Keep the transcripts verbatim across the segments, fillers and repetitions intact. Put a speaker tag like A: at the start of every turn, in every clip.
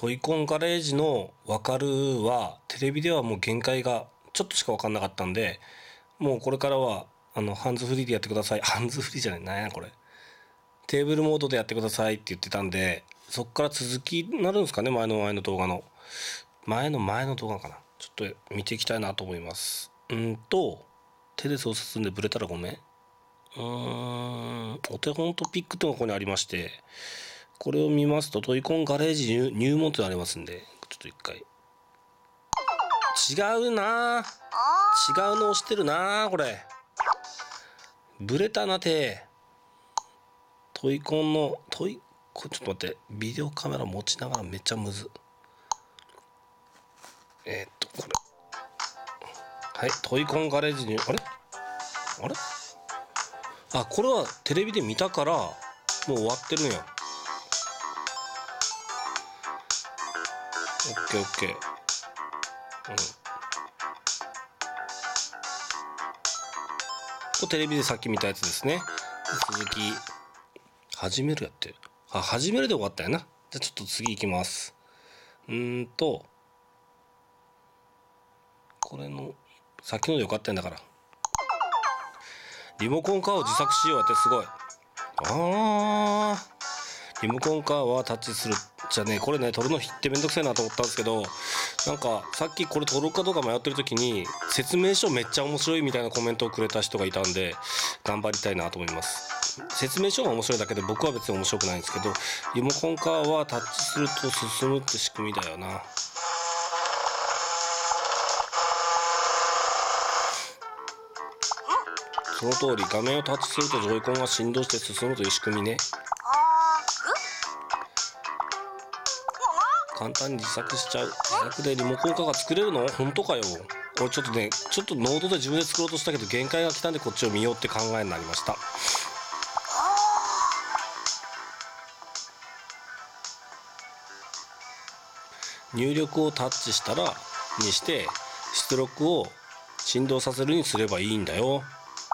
A: トイコンガレージのわかるはテレビではもう限界がちょっとしか分かんなかったんで、もうこれからはあのハンズフリーでやってください。ハンズフリーじゃない、なんやこれ、テーブルモードでやってくださいって言ってたんで、そっから続きになるんですかね。前の前の動画の前の前の動画かな。ちょっと見ていきたいなと思います。うんと手で操作するんでブレたらごめん。うーんお手本とピックというのがここにありまして、これを見ますとトイコンガレージ入門というのがありますんで、ちょっと一回違うな、違うの押してるな、これブレたな。手トイコンのトイこれちょっと待って、ビデオカメラ持ちながらめっちゃむず。えー、っとこれはい、トイコンガレージにあれあれあ、これはテレビで見たからもう終わってるんや。オッケーオッケー。うん、これテレビでさっき見たやつですね。続き始めるやって、あ、始めるで終わったよな。じゃあちょっと次いきます。うーんとこれのさっきのでよかったんだから。リモコンカーを自作しようやって、すごい。あー、リモコンカーはタッチするじゃね、これね、撮るのってめんどくさいなと思ったんですけど、なんかさっきこれ撮ろうかどうか迷ってる時に説明書めっちゃ面白いみたいなコメントをくれた人がいたんで、頑張りたいなと思います。説明書が面白いだけで僕は別に面白くないんですけど、リモコンカーはタッチすると進むって仕組みだよな。その通り、画面をタッチするとジョイコンが振動して進むという仕組みね。簡単に自作しちゃう。自作でリモコンカーが作れるの？本当かよ。これちょっとね、ちょっとノードで自分で作ろうとしたけど限界が来たんで、こっちを見ようって考えになりました。入力をタッチしたらにして出力を振動させるにすればいいんだよ。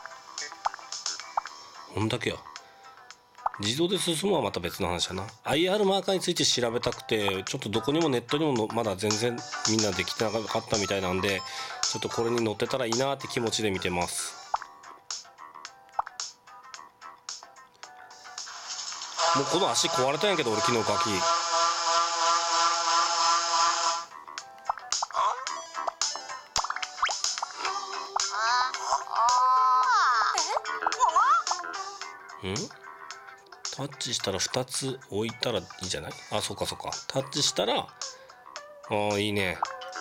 A: こんだけや。自動で進むはまた別の話だな。 アイアール マーカーについて調べたくて、ちょっとどこにもネットにもまだ全然みんなできてなかったみたいなんで、ちょっとこれに載ってたらいいなって気持ちで見てます。もうこの足壊れたんやけど俺、昨日ガキんタッチしたらふたつ置いたらいいじゃない。あ、そうかそうか、タッチしたら、ああいいね。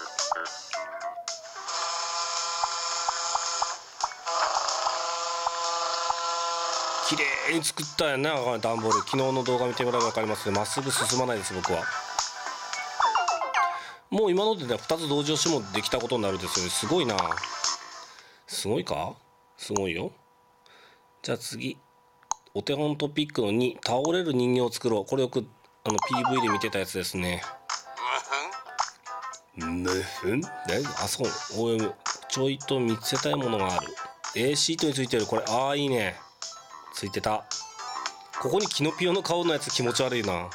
A: 綺麗に作ったんやね、段ボール。昨日の動画見てもらえば分かりますけど、まっすぐ進まないです僕は。もう今のでね、ふたつ同時押しもできたことになるんですよね。すごいな。すごいか、すごいよ。じゃあ次、お手本トピックのに、倒れる人形を作ろう。これよくあの ピーブイ で見てたやつですね。むふんあ、そう、 オーエム ちょいと見せたいものがある。 A シートについてるこれ、ああいいね、ついてた。ここにキノピオの顔のやつ気持ち悪いな。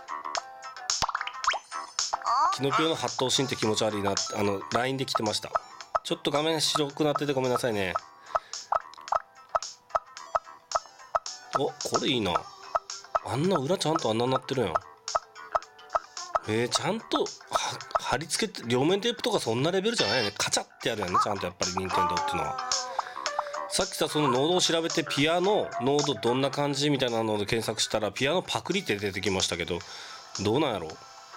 A: キノピオの八頭身って気持ち悪いなって、あの ライン で来てました。ちょっと画面白くなっててごめんなさいね。お、これいいな。あんな裏ちゃんとあんなになってるやん。えー、ちゃんと貼り付けて、両面テープとかそんなレベルじゃないよね。カチャってやるやんね、ちゃんと。やっぱり任天堂っていうのは。さっきさ、そのノードを調べて、ピアノノードどんな感じみたいなので検索したら、ピアノパクリって出てきましたけど、どうなんやろう。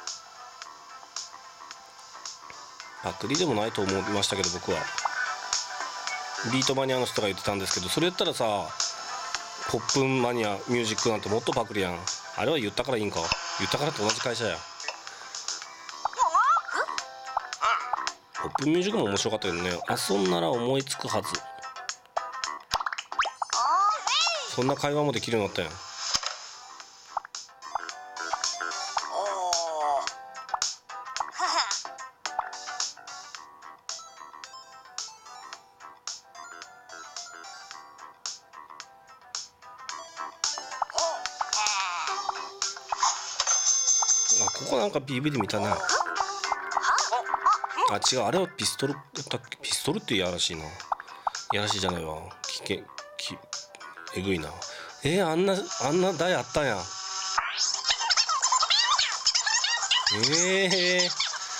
A: パクリでもないと思いましたけど、僕は。ビートマニアの人が言ってたんですけど、それやったらさ、ポップンマニアミュージックなんてもっとパクリやん。あれは言ったからいいんか。言ったからと同じ会社や。ポップンミュージックも面白かったけどね。遊んなら思いつくはず。そんな会話もできるようになったやん。 ここなんか ピーブイ で見たな。あ、違う、あれはピストルだったっけ。ピストルっていやらしいな。やらしいじゃないわ。危険、きえぐいな。えー、あんなあんな台あったんや。ええー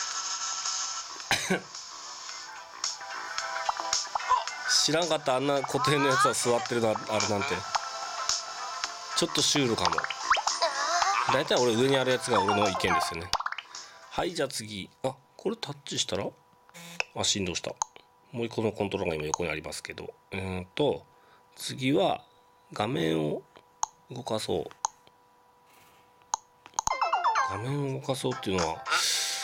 A: 知らんかった。あんな固定のやつは座ってるのあるなんて。ちょっとシュールかも。だいたい俺上にあるやつが俺の意見ですよね。はい、じゃあ次。あ、これタッチしたら、あ、振動した。もう一個のコントローラーが今横にありますけど、うーんと次は画面を動かそう。画面を動かそうっていうのは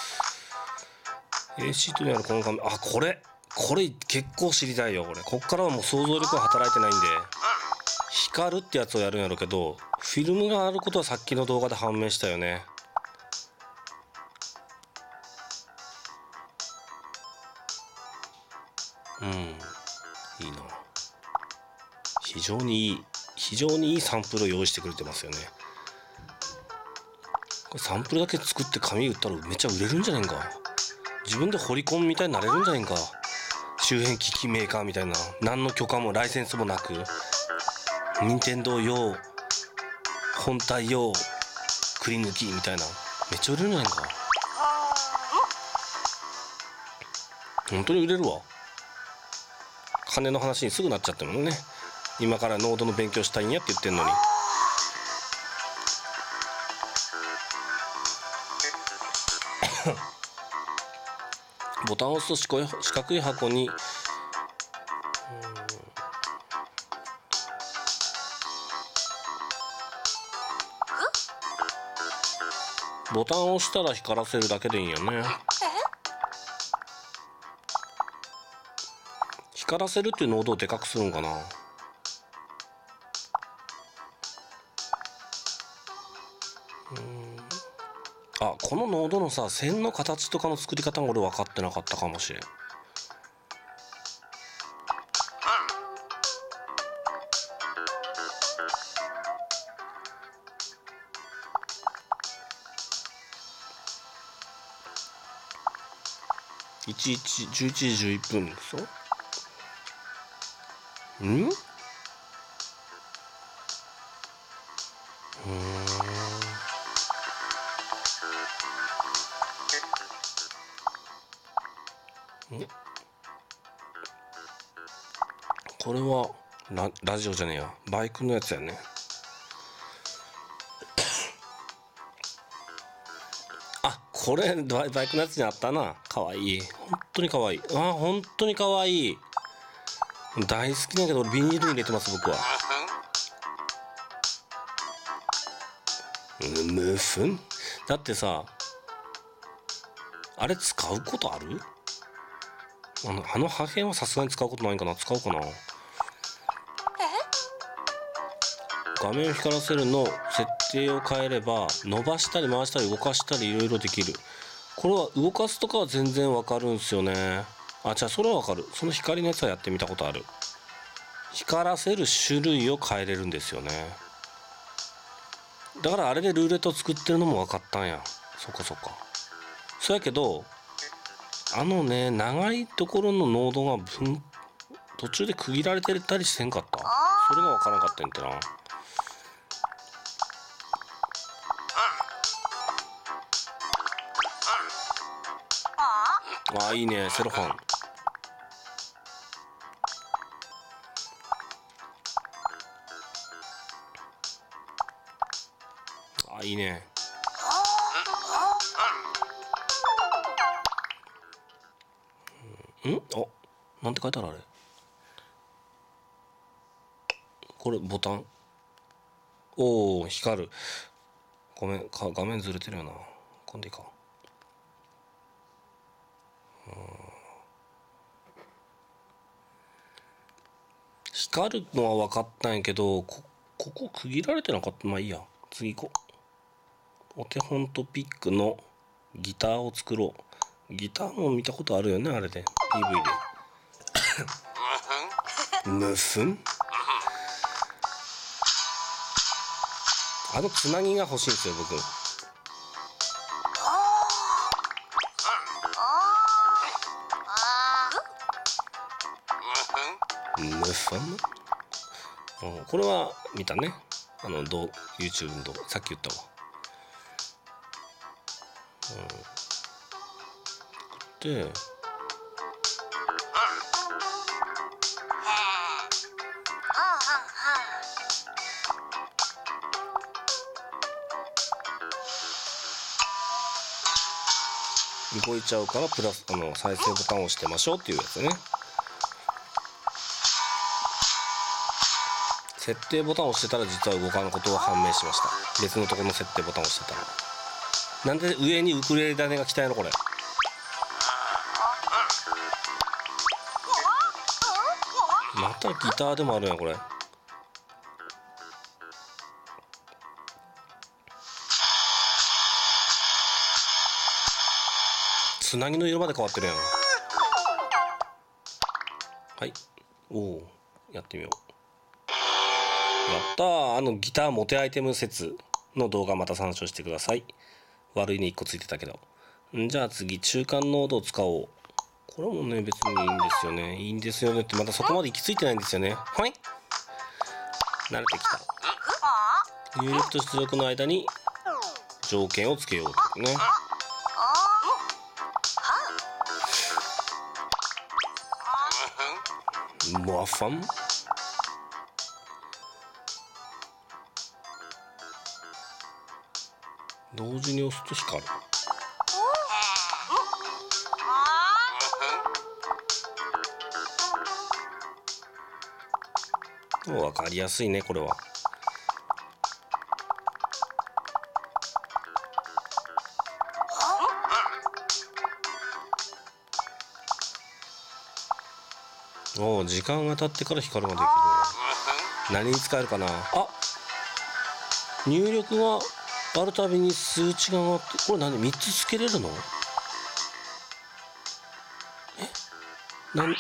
A: A シートにあるこの画面。あ、これこれ結構知りたいよ。これこっからはもう想像力が働いてないんで、光るってやつをやるんやろうけど、フィルムがあることはさっきの動画で判明したよね。うん、いいな。非常にいい非常にいいサンプルを用意してくれてますよね。これサンプルだけ作って紙売ったらめっちゃ売れるんじゃないか。自分で彫り込むみたいになれるんじゃないか。周辺機器メーカーみたいな、何の許可もライセンスもなく、任天堂用本体用くり抜きみたいな、めっちゃ売れるんじゃないか。本当に売れるわ。金の話にすぐなっちゃったもんね。今からノードの勉強したいんやって言ってんのに。ボタンを押すと四角い箱にボタンを押したら光らせるだけでいいんやね。光らせるっていうノードをでかくするんかな。あ、このノードのさ、線の形とかの作り方も俺分かってなかったかもしれん。いちいちじゅういちじじゅういっぷんでしょ。ん？うーん。ん？これはラ、ラジオじゃねえや、バイクのやつやね。あ、これバイバイクのやつにあったな。かわいい。本当にかわいい。あ、本当にかわいい。大好きだけど俺ビニールに入れてます僕は。ムフンだってさ、あれ使うことある？あのあの破片はさすがに使うことないんかな。使うかな。画面を光らせるの設定を変えれば伸ばしたり回したり動かしたりいろいろできる。これは動かすとかは全然わかるんすよね。あ、じゃあそれはわかる。その光のやつはやってみたことある。光らせる種類を変えれるんですよね。だからあれでルーレット作ってるのも分かったんや。そっかそっか。そうやけどあのね、長いところのノードが分途中で区切られてたりせんかった。それが分からんかったんやってな。あ、いいね、セロファン。あ、いいね。ん？あ、なんて書いてあるあれ。これボタン。おお、光る。ごめん、か画面ずれてるよな。今度いいか。光るのは分かったんやけど、こここ区切られてなかった。まあいいや、次行こう。お手本とピックのギターを作ろう。ギターも見たことあるよね、あれで ピーブイ で。ムフン？あのつなぎが欲しいんですよ僕。 ムファム、うん、これは見たね。あのどう YouTube の動画さっき言ったわ。うん、で動いちゃうからプラスあの再生ボタンを押してましょうっていうやつね。設定ボタンを押してたら実は動かぬことが判明しました。別のところの設定ボタンを押してたら。なんで上にウクレレ種が来たんやろこれ。またギターでもあるやんこれ。つなぎの色まで変わってるやん。はい、おお、やってみよう。やったー。あのギターモテアイテム説の動画また参照してください。悪いねいっこついてたけど。んじゃあ次中間ノードを使おう。これもね別にいいんですよね。いいんですよねってまだそこまで行き着いてないんですよね。はい、慣れてきた。入力と出力の間に条件をつけようってね。モアファン同時に押すと光る。分かりやすいねこれは。おお、時間が経ってから光るができる。何に使えるかな。あ、入力があるたびに数値が上がって、これ何みっつつけれるの？え、なんあのめっ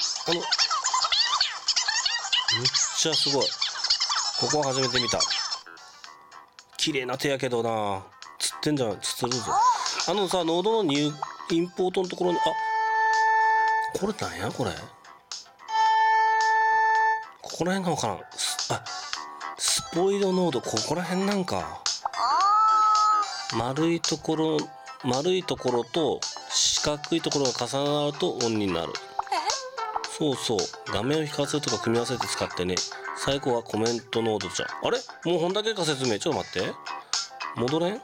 A: ちゃすごい。ここは初めて見た。綺麗な手やけどな。つってんじゃん、つつるぞ。あのさ、ノードの入インポートのところに、あ、これなんやこれ。ここら辺が分からん。あ、スポイドノード、ここら辺なんか。丸いところ丸いところと四角いところが重なるとオンになる。そうそう、画面を光らせるとか組み合わせて使ってね。最後はコメントノードじゃん。あれもうほんだけか説明。ちょっと待って、戻れん。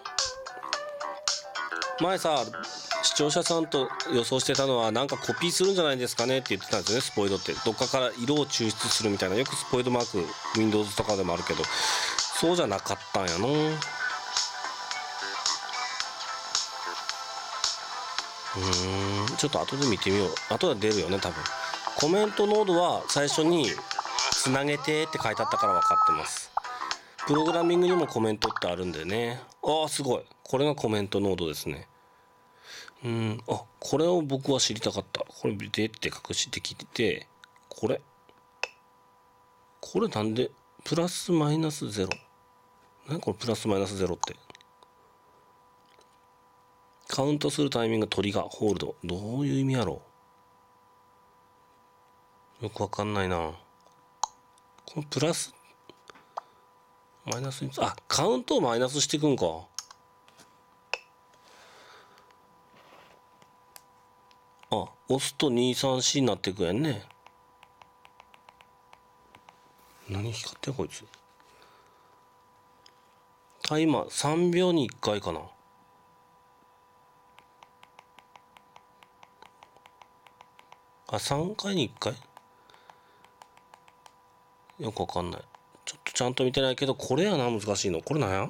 A: 前さ視聴者さんと予想してたのはなんかコピーするんじゃないですかねって言ってたんですよね。スポイドってどっかから色を抽出するみたいな。よくスポイドマーク Windows とかでもあるけど、そうじゃなかったんやの。うーん、ちょっと後で見てみよう。後で出るよね多分。コメントノードは最初につなげてって書いてあったから分かってます。プログラミングにもコメントってあるんでね。ああすごい、これがコメントノードですね。うん、あ、これを僕は知りたかった。これでって隠してきて、これこれなんでプラスマイナスゼロ。何これプラスマイナスゼロって。カウントするタイミング、トリガー、ホールド、どういう意味やろう。よくわかんないな。このプラスマイナスに、あ、カウントをマイナスしていくんか。あ、押すとにさんしになっていくやんね。何光ってんこいつ。タイマーさんびょうにいっかいかな。あ、さんかいにいっかい、よくわかんない。ちょっとちゃんと見てないけど、これやな難しいの。これなんや。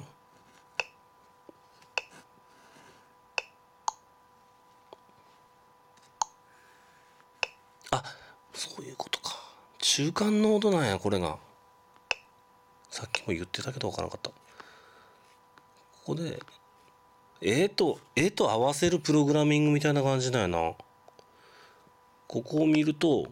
A: あ、そういうことか。中間ノードなんやこれが。さっきも言ってたけどわからなかった。ここで絵と絵と合わせるプログラミングみたいな感じだよな。ここを見ると、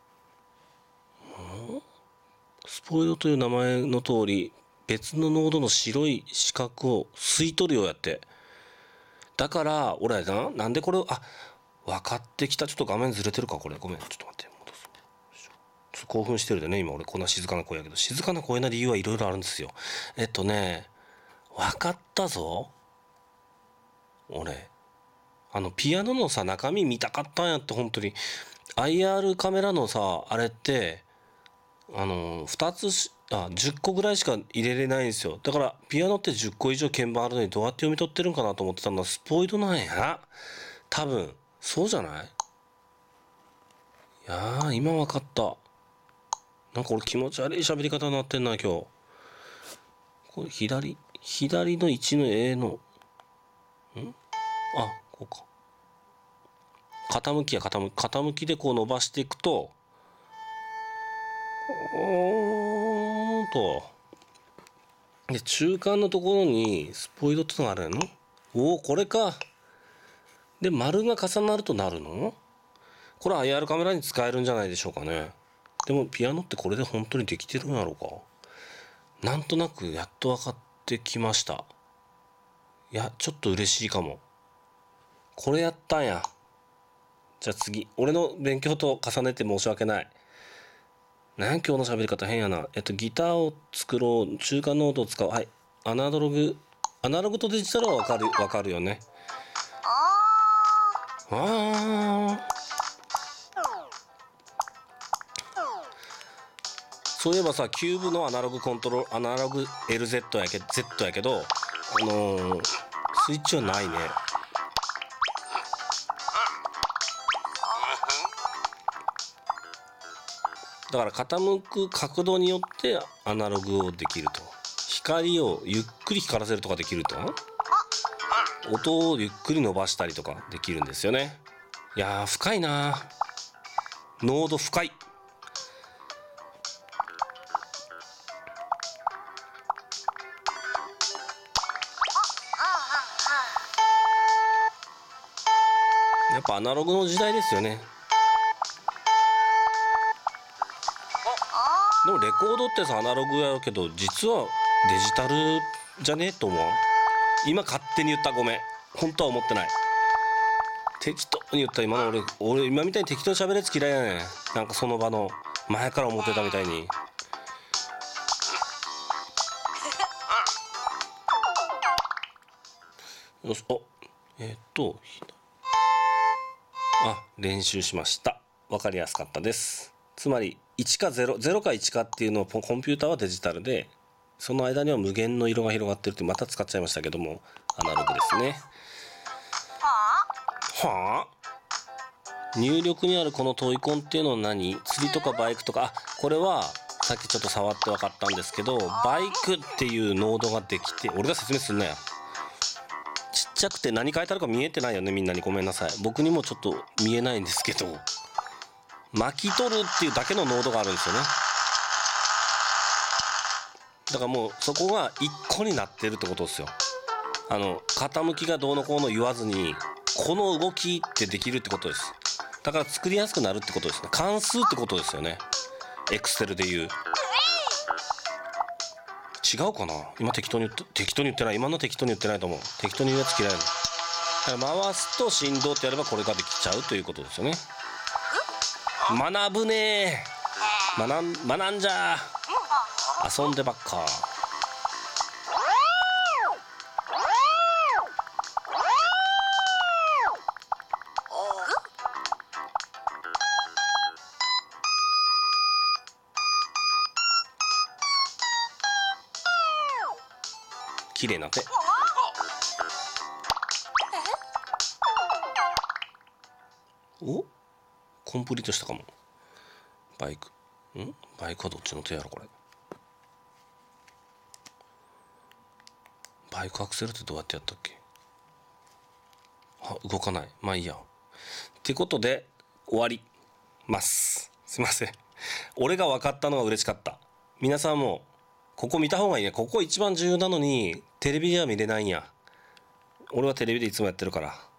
A: スポイドという名前の通り別のノードの白い四角を吸い取るようやって。だから俺な、なんでこれを、あ、分かってきた。ちょっと画面ずれてるかこれ。ごめん、ちょっと待って、戻そう。 興奮してるでね今俺こんな静かな声やけど、静かな声な理由はいろいろあるんですよ。えっとね分かったぞ俺。あのピアノのさ中身見たかったんやって本当に。 アイアール カメラのさあれってあのふたつしあじゅっこぐらいしか入れれないんですよ。だからピアノってじゅっこ以上鍵盤あるのにどうやって読み取ってるんかなと思ってたのはスポイドなんや多分。そうじゃない？いやー今分かった。なんか俺気持ち悪い喋り方になってんな今日。これ左左のいちの A のんあこうか。傾きや傾き傾きでこう伸ばしていくとおーんとで中間のところにスポイドってのがあるやの。おおこれか。で丸が重なるとなるの。これ アイアール カメラに使えるんじゃないでしょうかね。でもピアノってこれで本当にできてるんやろうか。なんとなくやっと分かってきました。いやちょっと嬉しいかも。これやったんや。じゃあ次俺の勉強と重ねて申し訳ない。なんや今日の喋り方変やな。えっとギターを作ろう、中間ノートを使う。はいアナログアナログとデジタルは分かる分かるよね。あーそういえばさキューブのアナログコントロールアナログ エルゼット やけ Z やけどあのー、スイッチはないね。だから傾く角度によってアナログをできると。光をゆっくり光らせるとかできると。音をゆっくり伸ばしたりとかできるんですよね。いやー深いな。ノード深い。やっぱアナログの時代ですよね。でもレコードってさアナログやるけど実はデジタルじゃねえと思う。今勝手に言った。ごめん本当は思ってない。適当に言った。今の俺俺今みたいに適当に喋るやつ嫌いやねん。なんかその場の前から思ってたみたいに。よしおえー、っとあ練習しました。分かりやすかったです。つまりいちかゼロ、ゼロかいちかっていうのをコンピューターはデジタルでその間には無限の色が広がってるってまた使っちゃいましたけどもアナログですね。はあ入力にあるこのトイコンっていうのは何？釣りとかバイクとか。あこれはさっきちょっと触って分かったんですけどバイクっていうノードができて俺が説明すんなよ。ちっちゃくて何書いてあるか見えてないよねみんなに。ごめんなさい僕にもちょっと見えないんですけど巻き取るっていうだけのノードがあるんですよね。だからもうそこが一個になってるってことですよ。あの傾きがどうのこうの言わずにこの動きってできるってことです。だから作りやすくなるってことですね。関数ってことですよね。エクセルで言う。違うかな今適当に言って適当に言ってない。今の適当に言ってないと思う。適当に言うやつ嫌いなの。だから回すと振動ってやればこれができちゃうということですよね。学ぶねー。学ん学んじゃー。遊んでばっか。綺麗な手。おコンプリートしたかも。バイクんバイクはどっちの手やろこれ。バイクアクセルってどうやってやったっけ。あ動かない。まあいいやってことで終わります。すいません俺が分かったのが嬉しかった。皆さんもここ見た方がいいね。ここ一番重要なのにテレビでは見れないんや。俺はテレビでいつもやってるから。